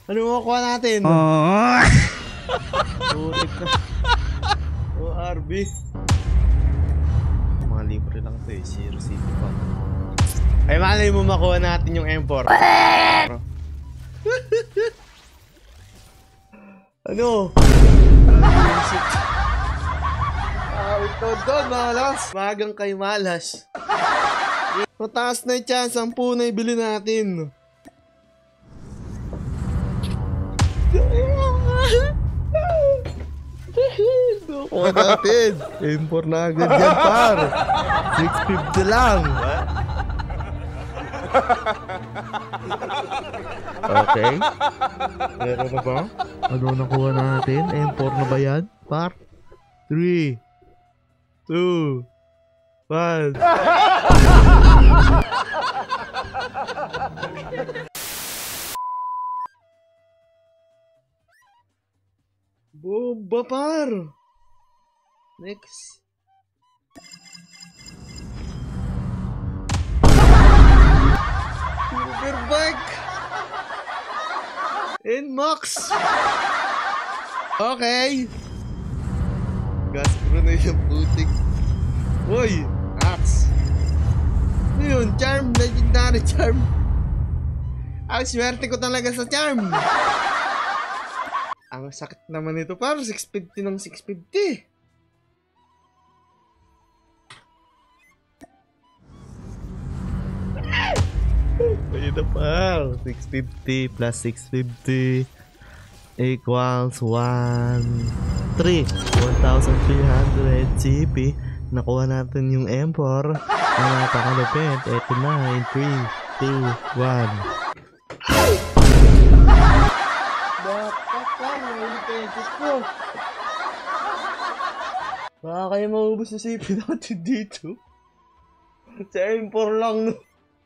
Ano makuha natin? Putik na. ORB. Mga libre lang ito eh. Zero city pa. Ay, malay mo makuha natin yung M4. Ano? Ito doon, malas. Magang kay malas. Mataas na yung chance, 10 na ibili natin. Kuha natin. M4 na agad yan, par. 650 lang. Okay. Meron na ba? Ano nakuha natin? M4 na ba yan, par? 3, 2, 1. Bomba, par. Next. Silverback. NMAX. Okay. Gas ko na yung putik. Uy, Axe. Ano yun? Charm. Legendary charm. Ang swerte ko talaga sa charm. Ang sakit naman ito, par. 650 ng 650. Ayun na, par. 650 plus 650 equals 1,300 CP. Nakuha natin yung M4 na napakalupit. Ito na in 3, 2, 1. Baka kayo maubos na CP natin dito. Sa M4 lang, no?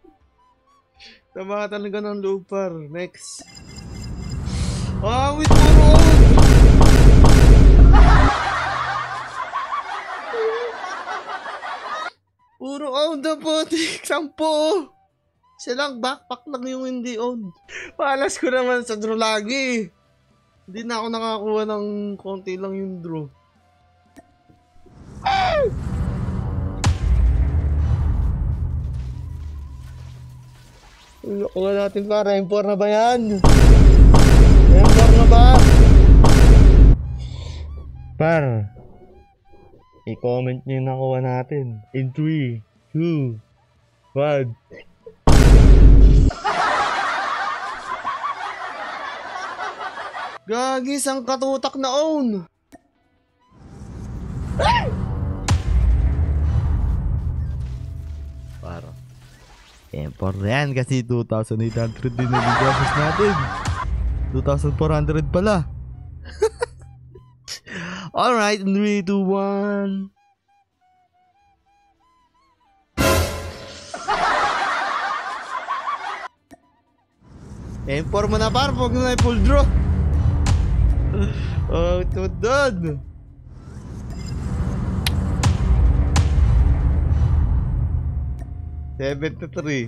Tama talaga ng loob, par. Next. Wait, puro own! Puro own na po, 10. Siya lang, backpack lang yung hindi owned. Palas ko naman sa draw lagi. Hindi na ako nakakuha ng konti lang yung draw. Nakuha natin, para M4 na ba yan? M4 na ba? Par, i-comment nyo yung nakuha natin. In 3, 2, 1. Gagi, isang katutak na own. Para M4 yan kasi 2,800 din yung gastos natin. 2,400 pala. Alright, 3, 2, 1. M4 mo na, par. Huwag na full draw. Oh, ito doon. $73.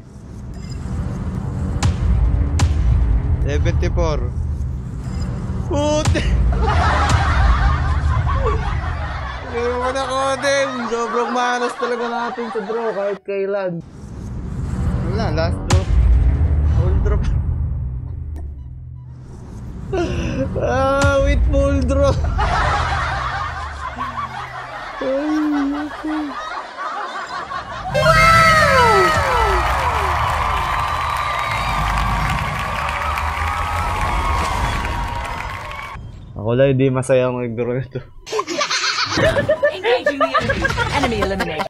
$74. Puti! Hindi mo na ko din. Sobrang manas talaga natin sa draw kahit kailan. Wala, last draw. Full draw. With full draw. Ako lang hindi masaya ang nagdaro nito. Engaging the enemy. Enemy eliminated.